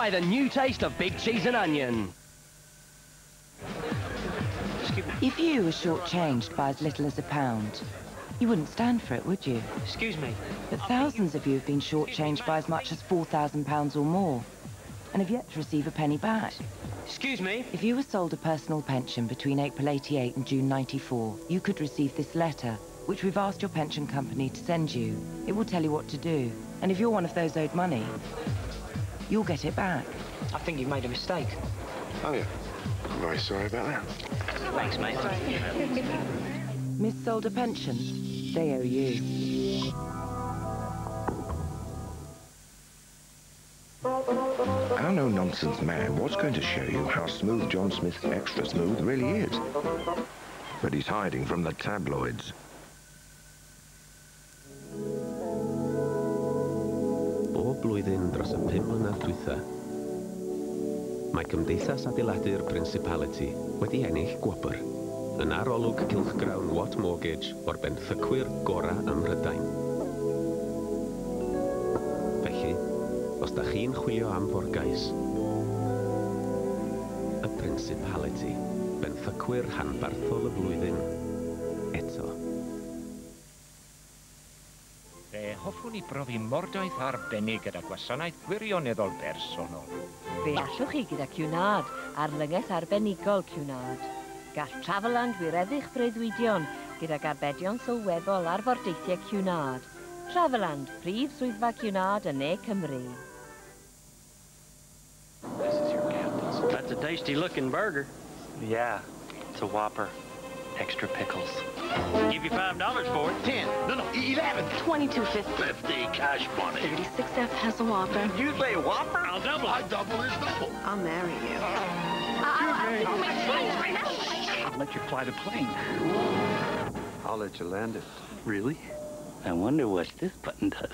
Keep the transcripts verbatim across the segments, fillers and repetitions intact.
Try the new taste of big cheese and onion. If you were shortchanged by as little as a pound, you wouldn't stand for it, would you? Excuse me. But thousands of you have been shortchanged by as much as four thousand pounds or more, and have yet to receive a penny back. Excuse me. If you were sold a personal pension between April eighty-eight and June ninety-four, you could receive this letter, which we've asked your pension company to send you. It will tell you what to do. And if you're one of those owed money, you'll get it back. I think you've made a mistake. Oh, yeah. I'm very sorry about that. Thanks, mate. Mis-sold a pension? They owe you. Our no-nonsense man was going to show you how smooth John Smith's Extra Smooth really is. But he's hiding from the tabloids. Bob blwyddyn dros y pum mlynedd dwytha, mae Cymdeithas Adeiladu'r Principality wedi ennill gwobr yn arolwg cylchgrawn Watt Mortgage o'r benthycwyr gorau ym Mhrydain. Felly, os da chi'n chwilio am forgais, y Principality, benthycwyr hanbarthol y blwyddyn, eto. Fe hoffwn ni brofi mordoedd arbennig gyda gwasanaeth gwirioneddol bersonol. Fe allwch chi gyda Cwnad, arlyngeth arbenigol Cwnad. Gall Traveland wireddu'ch breuddwydion gydag arbedion sylweddol ar fordeithiau Cwnad. Traveland, prif swyddfa Cwnad yn Ne Cymru. This is your captain's. That's a tasty-looking burger. Yeah, it's a Whopper. Extra pickles. Give you five dollars for it. Ten. No, no, eleven. Twenty-two fifty. Fifty cash money. Thirty-six F has a Whopper. You say Whopper? I'll double it. I double is double. I'll marry you. Excuse I'll, me. I'll, I'll let you fly the plane. I'll let you land it. Really? I wonder what this button does.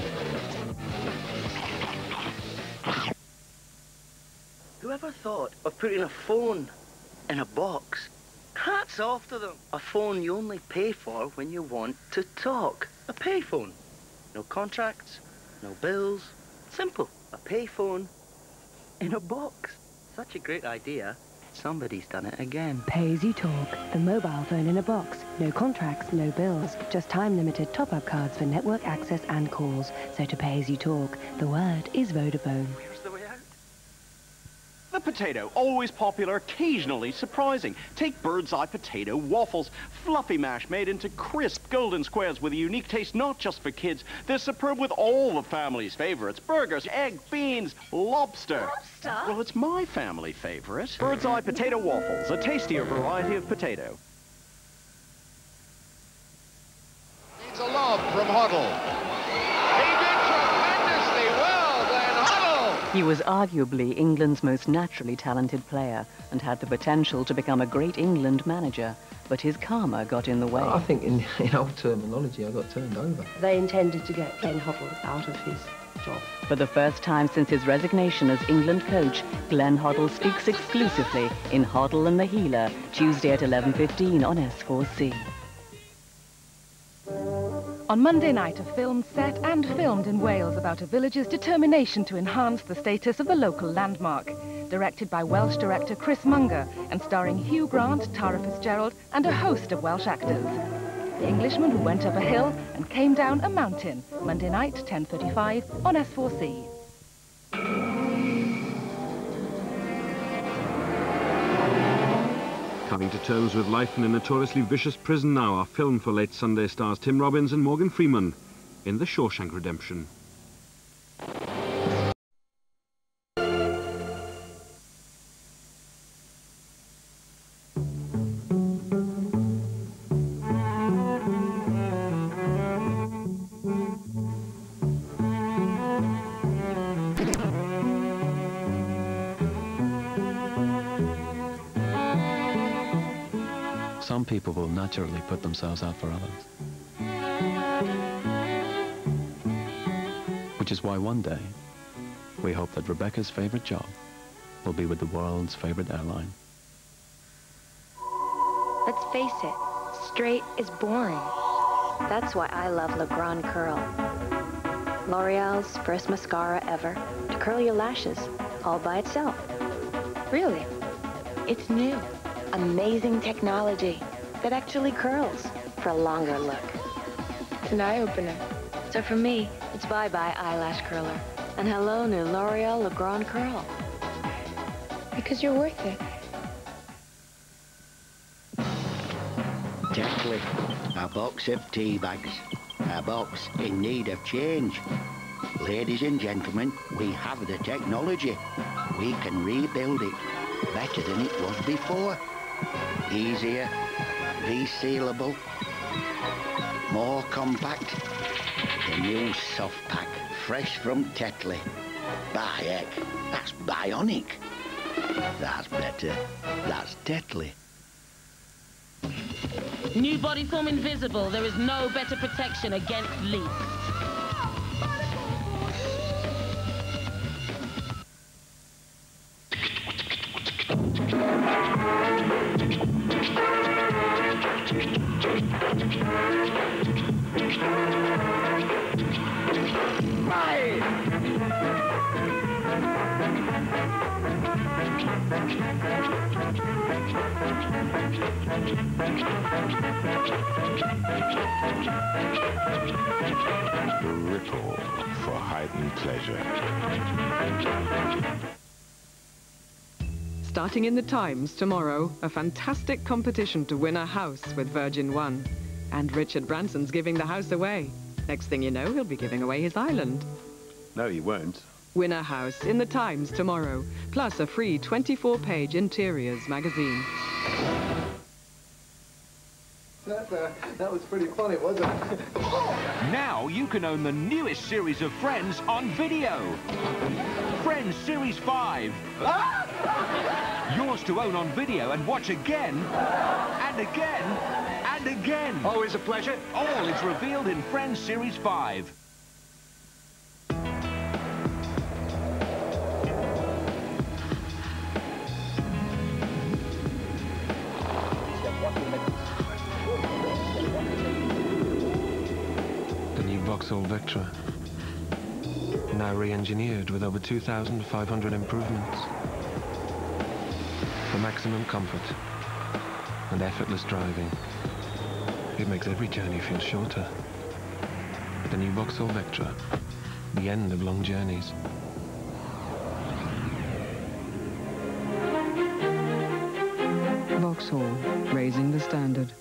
Whoever thought of putting a phone in a box? Hats off to them. A phone you only pay for when you want to talk. A payphone. No contracts, no bills. Simple. A payphone in a box. Such a great idea. Somebody's done it again. Pay as you talk. The mobile phone in a box. No contracts, no bills. Just time-limited top-up cards for network access and calls. So to pay as you talk, the word is Vodafone. Where's the way out? The potato, always popular, occasionally surprising. Take bird's eye potato waffles. Fluffy mash made into crisp golden squares with a unique taste not just for kids. They're superb with all the family's favorites. Burgers, egg, beans, lobster. Lobster? Well, it's my family favorite. Bird's eye potato waffles, a tastier variety of potato. Needs a lob from Hoddle. He was arguably England's most naturally talented player and had the potential to become a great England manager, but his karma got in the way. I think in, in old terminology, I got turned over. They intended to get Glenn Hoddle out of his job. For the first time since his resignation as England coach, Glenn Hoddle speaks exclusively in Hoddle and the Healer, Tuesday at eleven fifteen on S four C. On Monday night, a film set and filmed in Wales about a village's determination to enhance the status of the local landmark. Directed by Welsh director Chris Munger and starring Hugh Grant, Tara Fitzgerald and a host of Welsh actors. The Englishman who went up a hill and came down a mountain. Monday night, ten thirty-five on S four C. Coming to terms with life in a notoriously vicious prison now, our film for late Sunday stars Tim Robbins and Morgan Freeman in The Shawshank Redemption. Some people will naturally put themselves out for others. Which is why one day, we hope that Rebecca's favorite job will be with the world's favorite airline. Let's face it, straight is boring. That's why I love Le Grand Curl. L'Oreal's first mascara ever to curl your lashes all by itself. Really? It's new. Amazing technology that actually curls for a longer look. It's an eye-opener. So for me, it's bye-bye eyelash curler. And hello, new L'Oreal Le Grand Curl. Because you're worth it. Tetley, a box of tea bags. A box in need of change. Ladies and gentlemen, we have the technology. We can rebuild it better than it was before. Easier, resealable, more compact. The new soft pack, fresh from Tetley. By heck, that's bionic. That's better. That's Tetley. New body form invisible. There is no better protection against leaks. The ripple for heightened pleasure. Starting in the Times tomorrow, a fantastic competition to win a house with Virgin One. And Richard Branson's giving the house away. Next thing you know, he'll be giving away his island. No, you won't. Win a house in the Times tomorrow, plus a free twenty-four page interiors magazine. That, uh, that was pretty funny, wasn't it? Now you can own the newest series of Friends on video. Friends Series five. Yours to own on video and watch again, and again, and again. Always a pleasure. All is revealed in Friends Series five. Vauxhall Vectra, now re-engineered with over two thousand five hundred improvements for maximum comfort and effortless driving. It makes every journey feel shorter. The new Vauxhall Vectra, the end of long journeys. Vauxhall, raising the standard.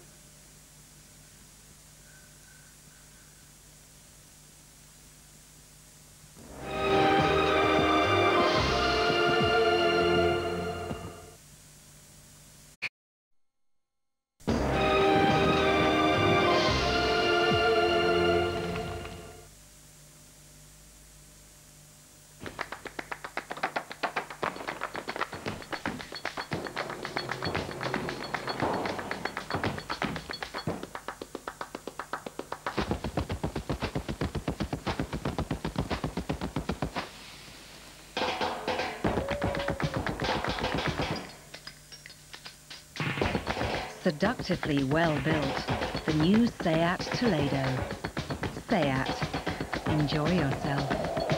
Seductively well-built, the new Seat Toledo. Seat. Enjoy yourself.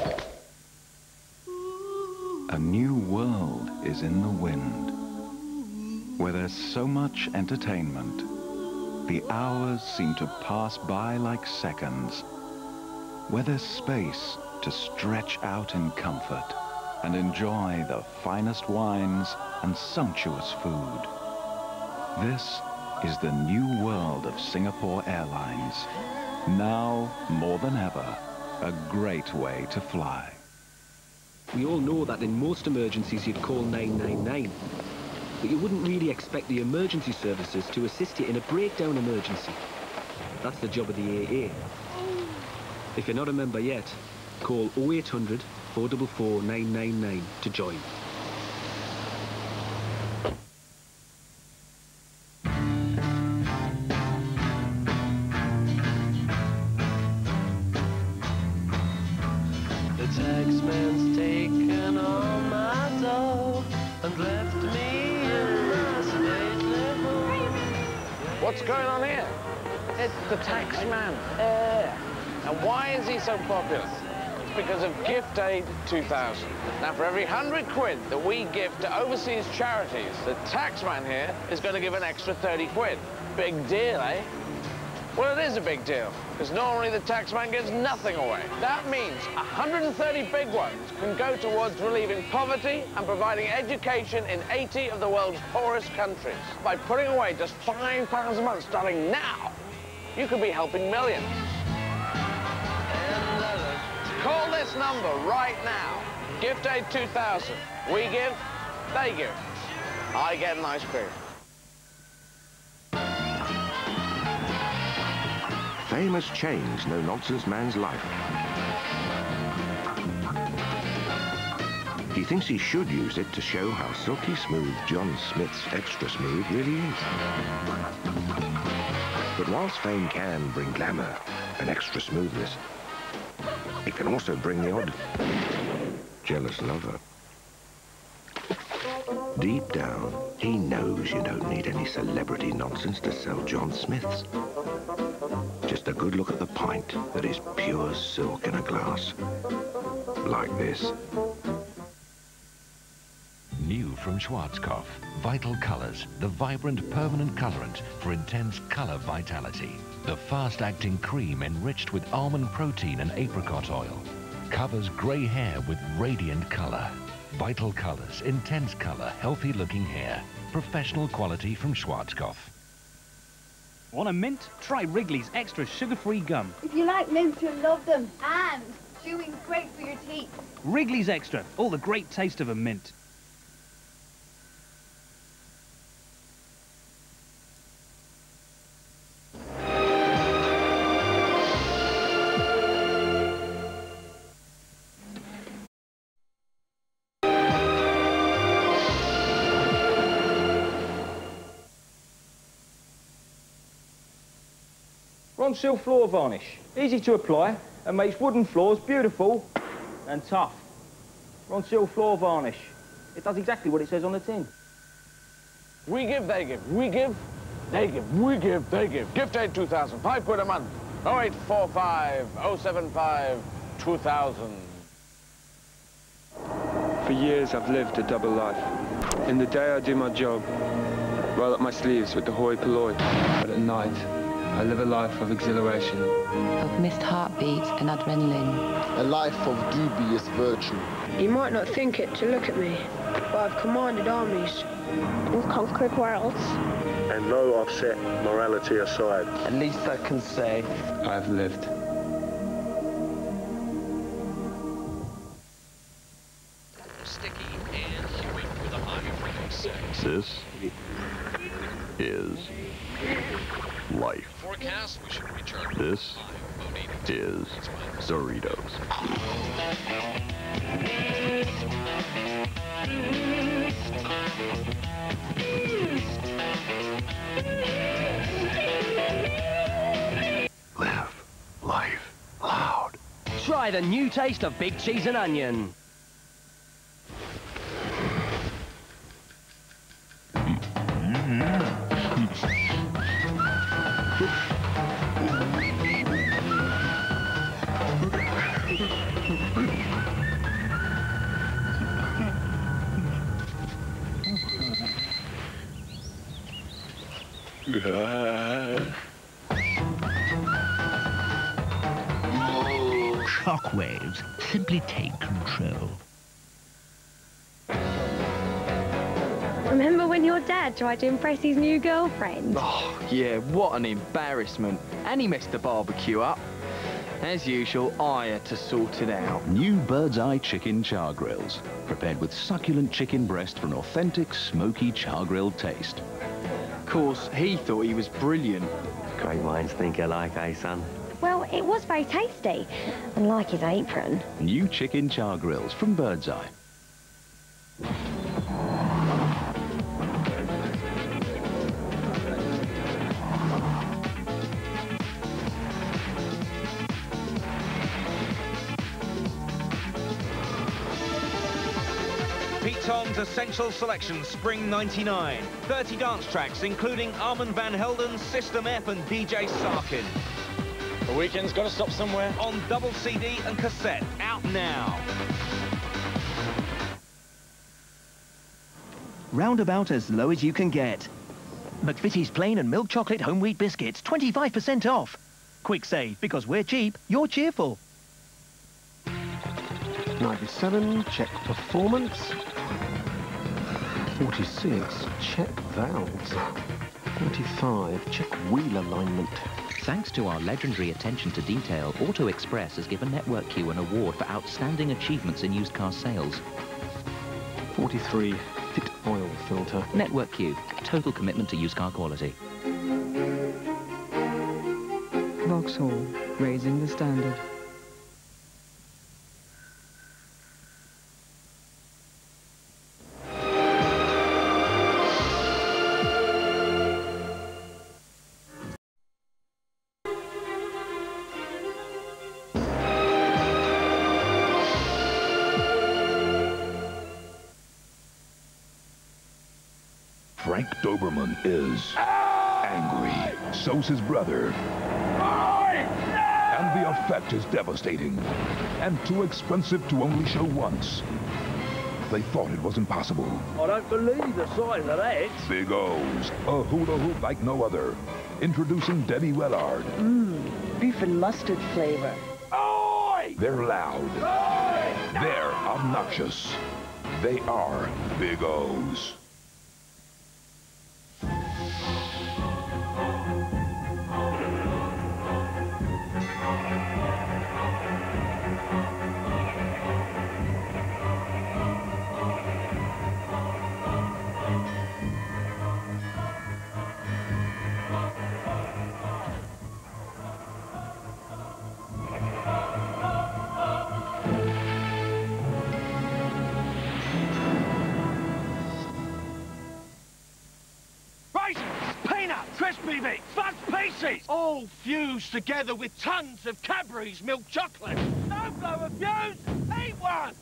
A new world is in the wind, where there's so much entertainment. The hours seem to pass by like seconds, where there's space to stretch out in comfort and enjoy the finest wines and sumptuous food. This is the new world of Singapore Airlines. Now, more than ever, a great way to fly. We all know that in most emergencies you'd call nine nine nine, but you wouldn't really expect the emergency services to assist you in a breakdown emergency. That's the job of the A A. If you're not a member yet, call oh eight hundred, four four four, nine nine nine to join. Taxman's taken all my dough and left me in my stately home. What's going on here? It's the taxman. Uh, and why is he so popular? because of Gift Aid two thousand. Now, for every hundred quid that we give to overseas charities, the taxman here is going to give an extra thirty quid. Big deal, eh? Well, it is a big deal, because normally the taxman gives nothing away. That means one hundred thirty big ones can go towards relieving poverty and providing education in eighty of the world's poorest countries. By putting away just five pounds a month starting now, you could be helping millions. Call this number right now. Gift Aid two thousand. We give, they give. I get an ice cream. Fame has changed no-nonsense man's life. He thinks he should use it to show how silky smooth John Smith's Extra Smooth really is. But whilst fame can bring glamour and extra smoothness, it can also bring the odd jealous lover. Deep down, he knows you don't need any celebrity nonsense to sell John Smith's. Just a good look at the pint that is pure silk in a glass. Like this. New from Schwarzkopf, Vital Colors, the vibrant permanent colorant for intense color vitality. The fast-acting cream enriched with almond protein and apricot oil. Covers gray hair with radiant color. Vital Colors, intense color, healthy-looking hair. Professional quality from Schwarzkopf. Want a mint? Try Wrigley's Extra Sugar-Free Gum. If you like mints, you'll love them. And chewing's great for your teeth. Wrigley's Extra, all the great taste of a mint. Ronseal floor varnish, easy to apply and makes wooden floors beautiful and tough. Ronseal floor varnish, it does exactly what it says on the tin. We give, they give. We give, they give. We give, they give. Gift Aid two thousand. Five quid a month. oh eight four five, oh seven five, two thousand. For years I've lived a double life. In the day I do my job, roll up my sleeves with the hoi polloi. But at night, I live a life of exhilaration. Of missed heartbeats and adrenaline. A life of dubious virtue. You might not think it to look at me, but I've commanded armies. And conquered worlds. And though I've set morality aside, at least I can say I've lived. Sticky and humid with a high of thirty-six. This is life. Forecast, we should return. This is Doritos. Live life loud. Try the new taste of big cheese and onion. Shockwaves. Simply take control. Remember when your dad tried to impress his new girlfriend? Oh, yeah, what an embarrassment. And he messed the barbecue up. As usual, I had to sort it out. New Bird's Eye Chicken Char Grills. Prepared with succulent chicken breast for an authentic, smoky char grilled taste. Of course, he thought he was brilliant. Great minds think alike, eh, son? Well, it was very tasty. And like his apron. New Chicken Char Grills from Bird's Eye. Tom's Essential Selection Spring ninety-nine. thirty dance tracks, including Armand Van Helden, System F and D J Sarkin. The weekend's got to stop somewhere. On double C D and cassette. Out up now. Roundabout as low as you can get. McVitie's plain and milk chocolate home wheat biscuits, twenty-five percent off. Quick save, because we're cheap, you're cheerful. ninety-seven, check performance. forty-six, check valves. forty-five, check wheel alignment. Thanks to our legendary attention to detail, Auto Express has given Network Q an award for outstanding achievements in used car sales. forty-three, fit oil filter. Network Q, total commitment to used car quality. Vauxhall, raising the standard. Frank Doberman is angry. So's his brother. And the effect is devastating. And too expensive to only show once. They thought it was impossible. I don't believe the size of that. Big O's, a hula hoop like no other. Introducing Debbie Wellard. Mmm, beef and mustard flavor. Oi! They're loud. Oi! They're obnoxious. They are Big O's. Crispy bits, fudge pieces, all fused together with tons of Cadbury's milk chocolate. No blow of fuse, eat one!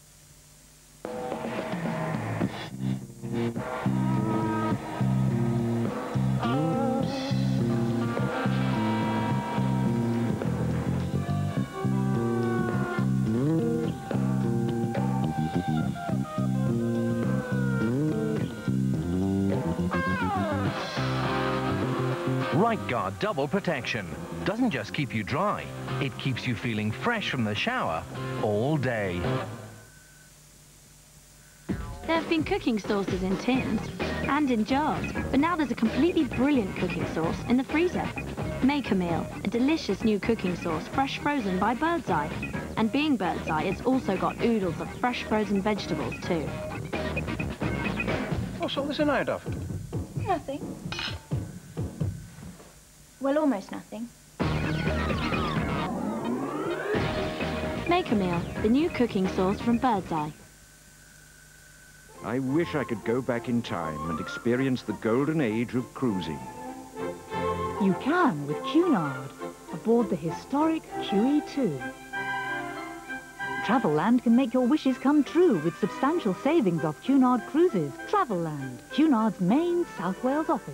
Right Guard Double Protection doesn't just keep you dry, it keeps you feeling fresh from the shower all day. There have been cooking sauces in tins and in jars, but now there's a completely brilliant cooking sauce in the freezer. Make a Meal, a delicious new cooking sauce, fresh frozen by Birdseye. And being Birdseye, it's also got oodles of fresh frozen vegetables too. What's all this in out of? Nothing. Well, almost nothing. Make a Meal, the new cooking sauce from Birdseye. I wish I could go back in time and experience the golden age of cruising. You can with Cunard, aboard the historic Q E two. Travelland can make your wishes come true with substantial savings off Cunard cruises. Travelland, Cunard's main South Wales office.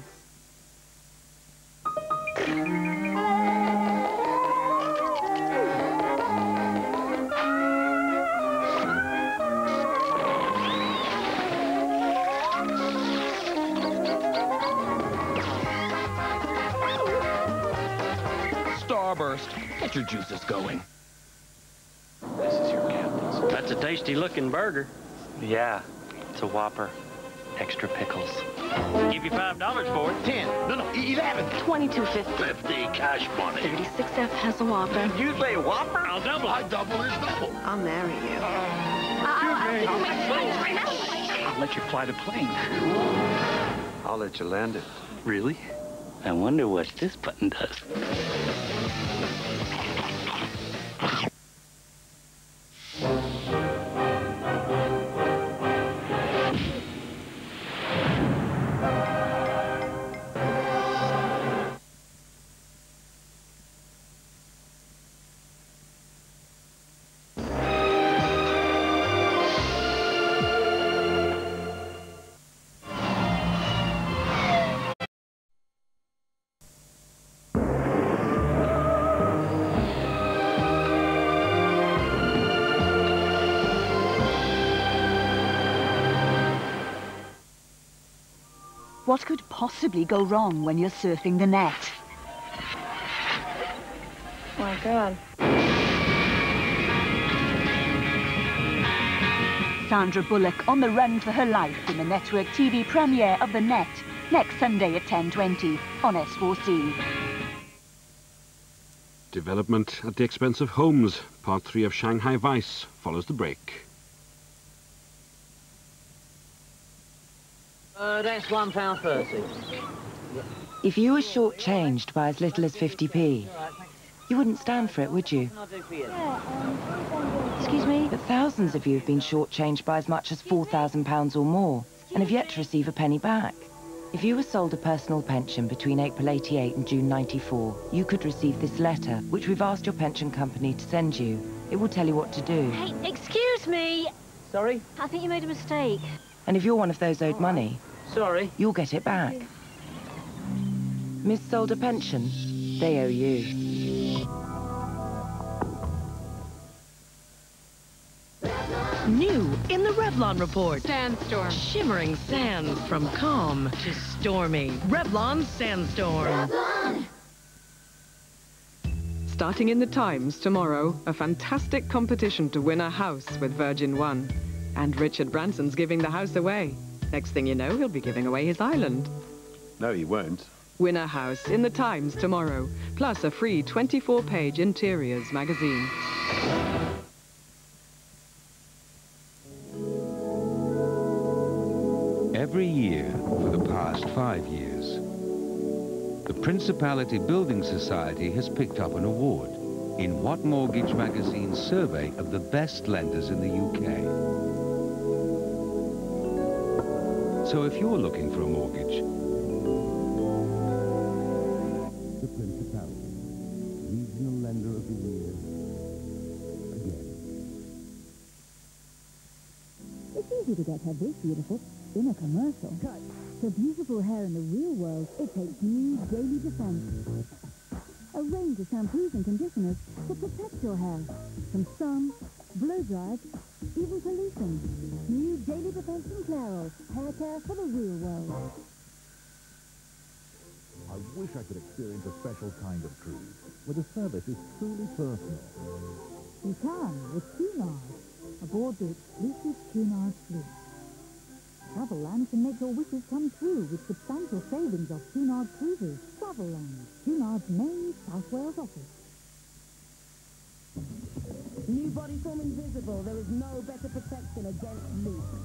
Starburst, get your juices going. This is your captain's. That's a tasty looking burger. Yeah, it's a Whopper. Extra pickles. Give you five dollars for it. Ten. No, no, eleven. Twenty-two fifty. Fifty cash money. Thirty-six F has a Whopper. You say Whopper? I'll double. I double is double. I'll marry you. I'll, I'll, I'll let you fly the plane. I'll let you land it. Really? I wonder what this button does. What could possibly go wrong when you're surfing the net? Oh my God. Sandra Bullock on the run for her life in the network T V premiere of The Net, next Sunday at ten twenty on S four C. Development at the expense of homes. Part three of Shanghai Vice follows the break. Uh, that's one pound thirty. If you were shortchanged by as little as fifty p, you wouldn't stand for it, would you? Excuse me? But thousands of you have been shortchanged by as much as four thousand pounds or more and have yet to receive a penny back. If you were sold a personal pension between April eighty-eight and June ninety-four, you could receive this letter, which we've asked your pension company to send you. It will tell you what to do. Hey, excuse me! Sorry? I think you made a mistake. And if you're one of those owed money, sorry, you'll get it back. Miss sold a pension? They owe you. New in the Revlon report. Sandstorm. Shimmering sands from calm to stormy. Revlon Sandstorm. Revlon! Starting in the Times tomorrow, a fantastic competition to win a house with Virgin One. And Richard Branson's giving the house away. Next thing you know, he'll be giving away his island. No, he won't. Win a house in the Times tomorrow, plus a free twenty-four page interiors magazine. Every year for the past five years, the Principality Building Society has picked up an award in What Mortgage Magazine's survey of the best lenders in the U K. So if you're looking for a mortgage, the Principality, Regional Lender of the Year, again. It's easy to get her this beautiful in a commercial. Cut. For beautiful hair in the real world, it takes new Daily Defense. A range of shampoos and conditioners to protect your hair from sun, blow dries, even pollution. New Daily Defense and Clairol, hair care for the real world. I wish I could experience a special kind of cruise, where the service is truly personal. You can with Cunard, aboard the exclusive Cunard fleet. Travelland can make your wishes come true with substantial savings off Cunard Cruises. Travelland, Cunard's main South Wales office. New body form invisible. There is no better protection against leaks.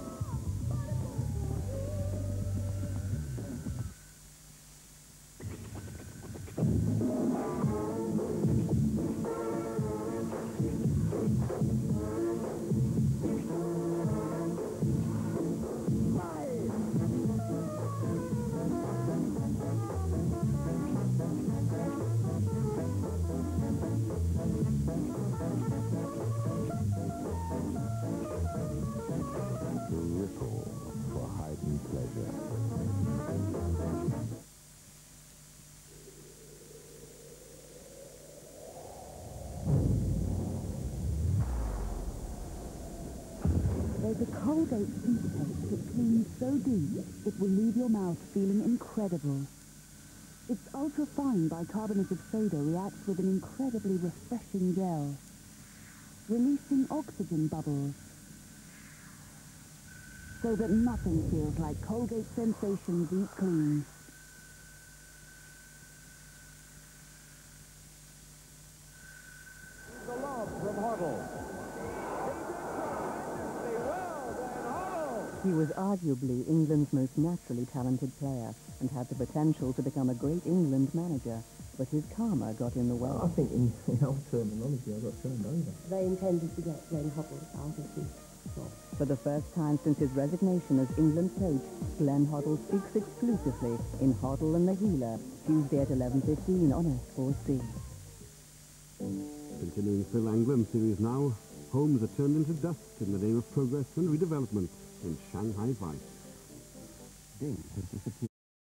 There's a Colgate toothpaste that cleans so deep it will leave your mouth feeling incredible. Its ultra-fine bicarbonate of soda reacts with an incredibly refreshing gel, releasing oxygen bubbles, so that nothing feels like Colgate Sensation Deep Clean. The love from Hoddle. He was arguably England's most naturally talented player and had the potential to become a great England manager, but his karma got in the way. I think in, in old terminology, I got turned over. They intended to get Glenn Hoddle out of his job. For the first time since his resignation as England coach, Glenn Hoddle speaks exclusively in Hoddle and the Healer, Tuesday at eleven fifteen on S four C. Continuing Phil Anglim series now, homes are turned into dust in the name of progress and redevelopment in Shanghai Vice. Ding has disappeared.